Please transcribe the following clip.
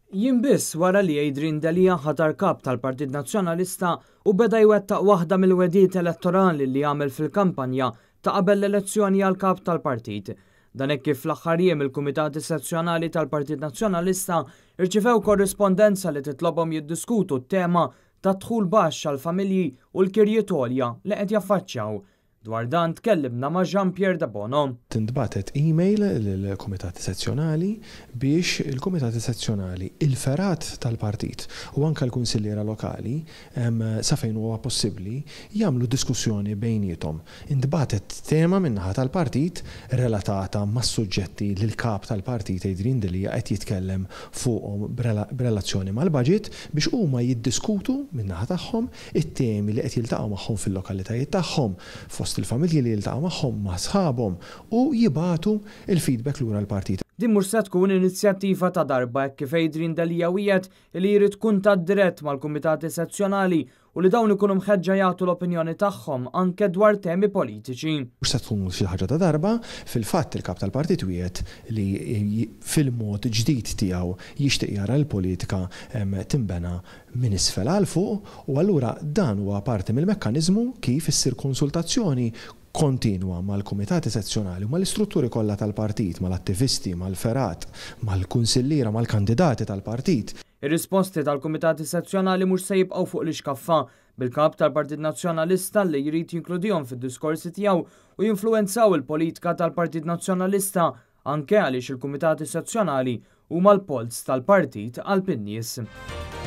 Jien biss wara li Adrian Delija ħatar kap tal-Partit Nazzjonalista u beda jwettaq waħda mill-wedijiet elettorali li għamel fil-kampanja ta' qabel l-elezzjoni għal kap tal-partit. Dan hekk kif fl-aħħar jiem il-Kumitati Sezzjonali tal-Partit Nazzjonalista irċivew korrispondenza li titlobhom jiddiskutu t-tema ta' dħul baxx għal familji u l-kirjiet għolja li qed jaffaċċjaw. Dwar dan tkellimna ma' Jean-Pierre De Bono. Tintbatet email lill-Kumitati Sezzjonali biex il-Kumitati Sezzjonali il-ferat tal-partit u anke l-kunsilliera lokali sa fejn huwa possibbli jagħmlu diskussjoni bejniethom. Intbatet tema min-naħa tal-partit relatata mas-suġġetti li l-kap tal-partit Adrian Delija qed jitkellem fuqhom b'relazzjoni mal-budget biex huma jiddiskutu min-naħa tagħhom it-temi li qed jiltaqgħu magħhom fil-lokalitajiet tagħhom il-familji li jiltaqgħu magħhom ma' sħabhom u jibatu il-feedback lura l-partit. Din mhux se tkun inizjattiva ta' darba kif Adrian Delija wiegħed li jrid tkun ta' dirett mal-Kumitati Sezzjonali u li dawn ikunu mħeġġa jagħtu l-opinjoni tagħhom anke dwar temi politiċi. Mhux se tkun xi ħaġa ta' darba, fil-fatt il-kap tal-partit wiegħed li fil-mod ġdid tiegħu jixtieq jara l-politika timbena minn isfel għal fuq u allura dan huwa parti mill-mekkaniżmu kif issir konsultazzjoni kontinwa mal-Kumitati Sezzjonali u mal-istrutturi kollha tal-partit, mal-attivisti, mal-ferat, mal-kunsilliera, mal-kandidati tal-partit. Ir-risposti tal-Kumitati Sezzjonali mhux se jibqgħu fuq l-ixkaffa bil-kap tal-Partit Nazzjonalista li jrid jinkludihom fid-diskorsi tiegħu u jinfluwenzaw il-politika tal-Partit Nazzjonalista anke għaliex il-Kumitati Sezzjonali huma l-polz tal-partit għall-pin-nies.